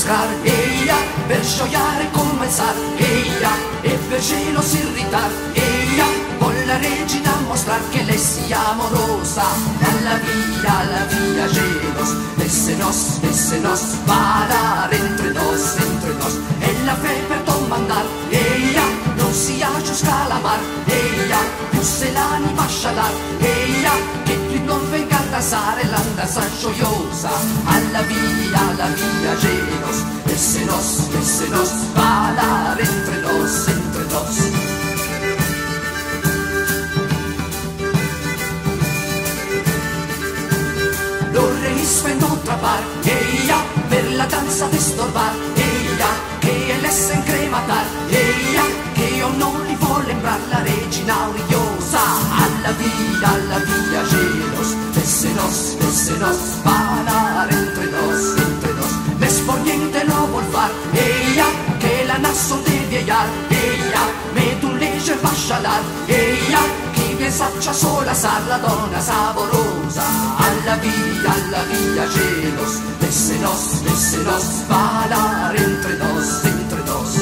buscar, ella, per gioiare comenzar, ella, e per celos irritar, ella, con la regina mostrar que le sia amorosa, a la via celos, désenos, parar entre dos, e la fe per domandar, ella, non si hachos calamar, ella, più se l'anima scialar, ella, che più non venga a danzare la danza gioiosa, alla via celos, désenos, parar entre dos, Los reyes ven otra par, ella, per la danza de estorbar, ella, che les encrematar, ella, che io non li vuol lembrar la regina oriosa, alla via celos, désenos, parar entre dos, mejor niente no vol far, ella, che la naso de viejar, ella, met un legge pascialar, ella, chi bien saccia sola sar la donna saborosa, alla via celos, désenos, parar entre dos,